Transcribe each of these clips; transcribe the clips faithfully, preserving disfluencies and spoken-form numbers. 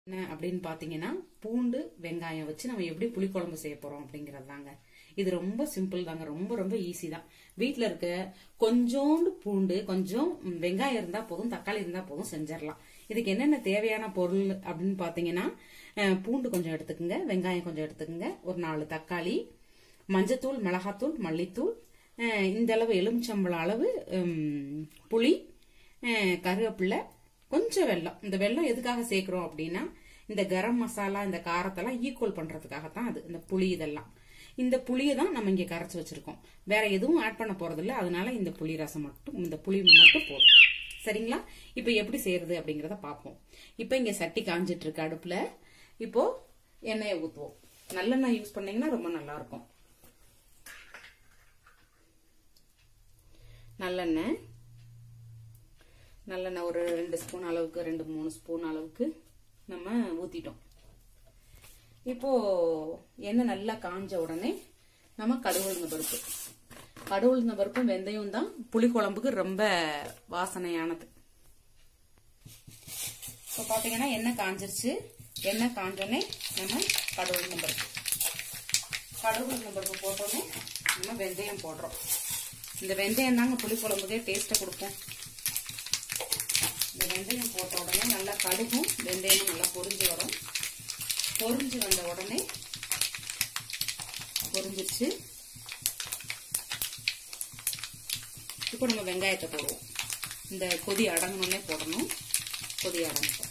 என்ன அப்படின்னு பாத்தீங்கன்னா பூண்டு வெங்காயம் வச்சு நம்ம எப்படி புளிக்குழம்பு செய்ய போறோம் அப்படிங்கறது தாங்க. இது ரொம்ப சிம்பிள் தாங்க, ரொம்ப ரொம்ப ஈஸி தான். வீட்டுல இருக்க கொஞ்சோண்டு பூண்டு கொஞ்சம் வெங்காயம் இருந்தா போதும், தக்காளி இருந்தா போதும், செஞ்சிடலாம். இதுக்கு என்னென்ன தேவையான பொருள் அப்படின்னு பாத்தீங்கன்னா, பூண்டு கொஞ்சம் எடுத்துக்கோங்க, வெங்காயம் கொஞ்சம் எடுத்துக்கோங்க, ஒரு நாலு தக்காளி, மஞ்சத்தூள், மிளகாத்தூள், மல்லித்தூள், இந்த அளவு எலுமிச்சம்பழம் அளவு புளி, கருவேப்பிலை, கொஞ்சம் வெல்லம். இந்த வெல்லம் எதுக்காக சேர்க்கிறோம் அப்படின்னா, இந்த கரம் மசாலா இந்த காரத்தெல்லாம் ஈக்குவல் பண்றதுக்காகத்தான் அது. இந்த புளி இதெல்லாம், இந்த புளியை தான் நம்ம இங்க கரைச்சு வச்சிருக்கோம். வேற எதுவும் ஆட் பண்ண போறது இல்ல. அதனால இந்த புளி ரசம் மட்டும், இந்த புளி மட்டும் போதும். சரிங்களா? இப்ப எப்படி செய்யறது அப்படிங்கறத பாப்போம். இப்ப இங்க சட்டி காஞ்சிட்டு இருக்கு அடுப்புல. இப்போ எண்ணெயை ஊத்துவோம். நல்லெண்ணெய் யூஸ் பண்ணீங்கன்னா ரொம்ப நல்லா இருக்கும். நல்லெண்ணெய் நல்லெண்ணெய் ஒரு ரெண்டு ஸ்பூன் அளவுக்கு, ரெண்டு மூணு ஸ்பூன் அளவுக்கு நம்ம ஊத்திட்டோம். இப்போ எண்ணெய் நல்லா காஞ்ச உடனே நம்ம கடுகு உளுந்த பருப்பு, கடுகு உளுந்த பருப்பும் வெந்தயம் தான் புளிக்குழம்புக்கு ரொம்ப வாசனையானது. இப்போ பாத்தீங்கன்னா எண்ணெய் காஞ்சிருச்சு. எண்ணெய் காஞ்சோடனே நம்ம கடுகு உளுந்த பருப்பு, கடுகு உளுந்த பருப்பு போட்டோன்னே நம்ம வெந்தயம் போடுறோம். இந்த வெந்தயம் தாங்க புளிக்குழம்புக்கே டேஸ்ட்டை கொடுப்போம். இந்த வெந்தயம் போட்ட உடனே நல்லா கடுகும் வெந்தயமும் நல்லா பொரிஞ்சு வரும். பொரிஞ்சு வந்த உடனே பொரிஞ்சிருச்சு. இப்போ நம்ம வெங்காயத்தை போடுவோம். இந்த கொதி அடங்கணுன்னே போடணும். கொதி அடங்கட்டும்.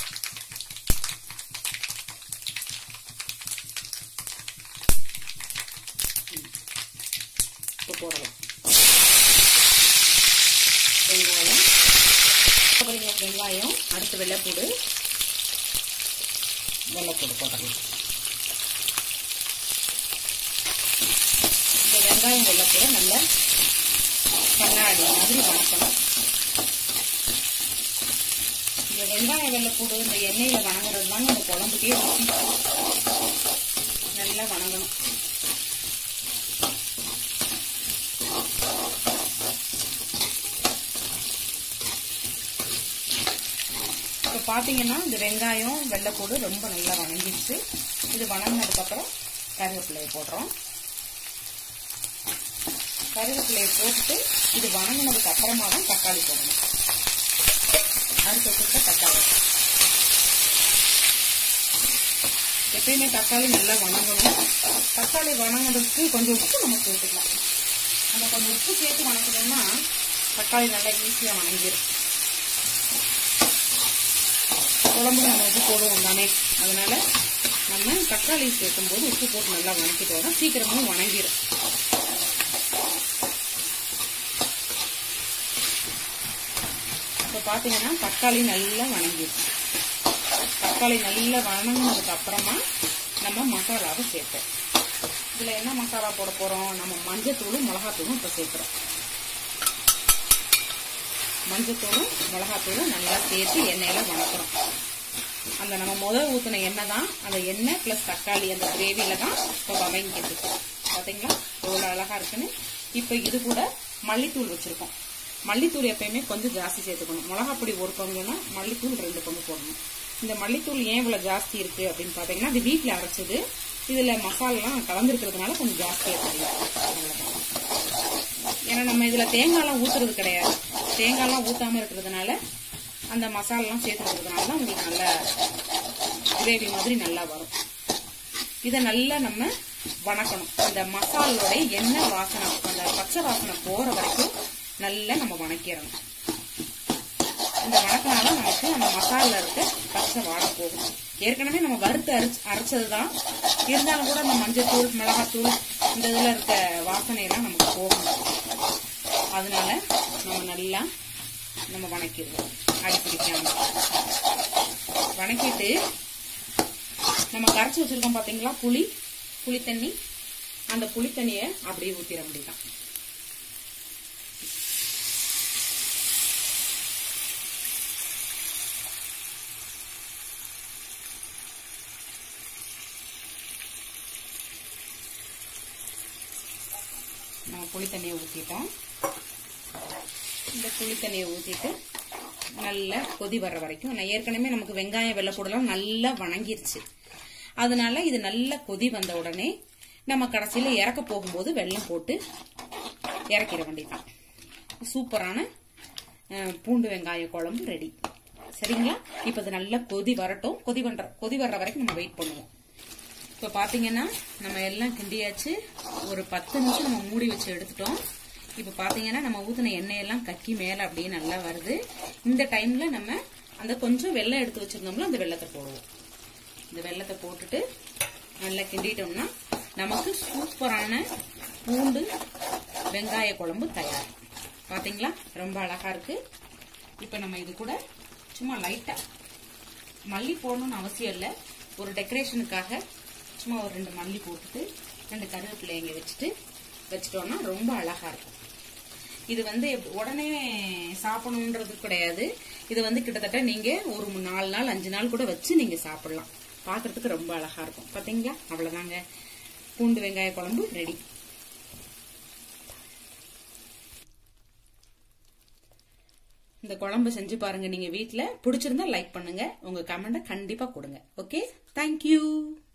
இப்போ போடலாம் வெங்காயம். வெங்காயம் அடுத்து வெள்ளைப்பூடு, வெள்ளைப்பூடு போட்டுக்கலாம். இந்த வெங்காயம் வெள்ளைப்பூடு நல்லா கண்ணாடி மாதிரி வணக்கணும். இந்த வெங்காயம் வெள்ளைப்பூடு இந்த எண்ணெயில வணங்குறது தாங்க இந்த குழம்புக்கே நல்லா வணங்கணும். இப்ப பாத்தீங்கன்னா இந்த வெங்காயம் வெள்ளைப்பூடு ரொம்ப நல்லா வணங்கிடுச்சு. இது வணங்கினதுக்கு அப்புறம் கருவேப்பிலையை போடுறோம். கருவேப்பிலையை போட்டுட்டு இது வணங்கினதுக்கு அப்புறமா தான் தக்காளி போடணும். அடுத்து வச்சுக்க தக்காளி. எப்பயுமே தக்காளி நல்லா வணங்கணும். தக்காளி வணங்கினதுக்கு கொஞ்சம் உப்பு நம்ம சேர்த்துக்கலாம். நம்ம கொஞ்சம் உப்பு சேர்த்து வணக்கணும்னா தக்காளி நல்லா ஈஸியா வணங்கிடும். குழம்பு நம்ம உப்பு போடுவோம் தானே, அதனால நம்ம தக்காளி சேர்க்கும் போது உப்பு போட்டு நல்லா வணக்கிட்டோம்னா சீக்கிரமும் வணங்கிடும். இப்ப பாத்தீங்கன்னா தக்காளி நல்லா வணங்கிடுச்சு. தக்காளி நல்லா வணங்கினதுக்கு அப்புறமா நம்ம மசாலாவை சேர்ப்போம். இதுல என்ன மசாலா போட போறோம்? நம்ம மஞ்சத்தூளும் மிளகாத்தூளும் இப்ப சேர்க்கிறோம். மஞ்சத்தூளும் மிளகாத்தூளும் நல்லா சேர்த்து எண்ணெயில வணக்கிறோம். அந்த நம்ம முதல் ஊத்தின எண்ணெய் தான், அந்த எண்ணெய் பிளஸ் தக்காளி அந்த கிரேவில தான் இப்போ வதங்கிட்டு இருக்கு. பாத்தீங்களா எவ்வளவு அழகா இருக்குன்னு. இப்ப இது கூட மல்லித்தூள் வச்சிருக்கோம். மல்லித்தூள் எப்பயுமே கொஞ்சம் ஜாஸ்தி சேர்த்துக்கணும். மிளகாப்பொடி ஒரு பங்குன்னா மல்லித்தூள் ரெண்டு பங்கு போடணும். இந்த மல்லித்தூள் ஏன் இவ்வளவு ஜாஸ்தி இருக்கு அப்படின்னு பாத்தீங்கன்னா, இது வீட்டுல அரைச்சது, இதுல மசாலாம் கலந்துருக்கிறதுனால கொஞ்சம் ஜாஸ்தியா தெரியும். ஏன்னா நம்ம இதுல தேங்காய் எல்லாம் ஊத்துறது கிடையாது. தேங்காய் எல்லாம் ஊத்தாம இருக்கிறதுனால அந்த மசாலாம் சேர்த்துக்கிறதுனால தான் உங்களுக்கு நல்ல கிரேவி மாதிரி நல்லா வரும். இதை நல்லா நம்ம வணக்கணும். அந்த மசாலோட எண்ணெய் வாசனை, அந்த பச்சை வாசனை போற வரைக்கும் நல்லா நம்ம வணக்கிடணும். இந்த வணக்கினால நமக்கு அந்த மசாலா இருக்க பச்சை வாடை போகும். ஏற்கனவே நம்ம வறுத்து அரைச்சு அரைச்சதுதான் இருந்தாலும் கூட அந்த மஞ்சத்தூள் மிளகாத்தூள் இந்த இதுல இருக்க வாசனையெல்லாம் நமக்கு போகணும். அதனால நம்ம நல்லா நம்ம வணக்கிடுவோம். அடிப்பிடிக்காம வணக்கிட்டு நம்ம கரைச்சி வச்சிருக்கோம் பாத்தீங்களா புளி, புளி தண்ணி, அந்த புளி தண்ணிய அப்படியே ஊத்திட முடியும். நம்ம புளி தண்ணியை ஊத்திட்டோம். இந்த புளி தண்ணியை ஊத்திட்டு நல்லா கொதி வர்ற வரைக்கும். நான் ஏற்கனவே நமக்கு வெங்காயம் வெள்ளைப்பூடெல்லாம் நல்லா வணங்கிருச்சு. அதனால இது நல்லா கொதி வந்த உடனே நம்ம கடைசியில இறக்க போகும்போது வெல்லம் போட்டு இறக்கிட வேண்டியதுதான். சூப்பரான பூண்டு வெங்காய குழம்பு ரெடி. சரிங்களா? இப்ப இது நல்லா கொதி வரட்டும். கொதி வர்ற கொதி வர்ற வரைக்கும் நம்ம வெயிட் பண்ணுவோம். இப்ப பாத்தீங்கன்னா நம்ம எல்லாம் கிண்டியாச்சு. ஒரு பத்து நிமிஷம் நம்ம மூடி வச்சு எடுத்துட்டோம். இப்ப பாத்தீங்கன்னா நம்ம ஊத்தின எண்ணெயெல்லாம் கக்கி மேல அப்படியே நல்லா வருது. இந்த டைம்ல நம்ம அந்த கொஞ்சம் வெல்லம் எடுத்து வச்சிருந்தோம்ல அந்த வெல்லத்தை போடுவோம். இந்த வெல்லத்தை போட்டுட்டு நல்லா கிண்டிட்டோம்னா நமக்கு சூப்பரான பூண்டு வெங்காய குழம்பு தயார். பாத்தீங்களா? ரொம்ப அழகா இருக்கு. இப்ப நம்ம இது கூட சும்மா லைட்டா மல்லி போடணும்னு அவசியம் இல்லை. ஒரு டெக்கரேஷனுக்காக சும்மா ஒரு ரெண்டு மல்லி போட்டுட்டு ரெண்டு கருவேப்பிலைங்க வச்சுட்டு வச்சுட்டோம்னா ரொம்ப அழகா இருக்கும். இது வந்து உடனே சாப்பிடணும்ன்றது கிடையாது. இது வந்து கிட்டத்தட்ட நீங்க ஒரு நாலு நாள் அஞ்சு நாள் கூட வச்சு நீங்க சாப்பிடலாம். பாக்குறதுக்கு ரொம்ப அழகா இருக்கும். பாத்தீங்களா? அவ்வளவுதாங்க, பூண்டு வெங்காய குழம்பு ரெடி. இந்த குழம்பு செஞ்சு பாருங்க நீங்க வீட்ல. பிடிச்சிருந்தா லைக் பண்ணுங்க. உங்க கமெண்ட கண்டிப்பா கொடுங்க. Okay, thank you.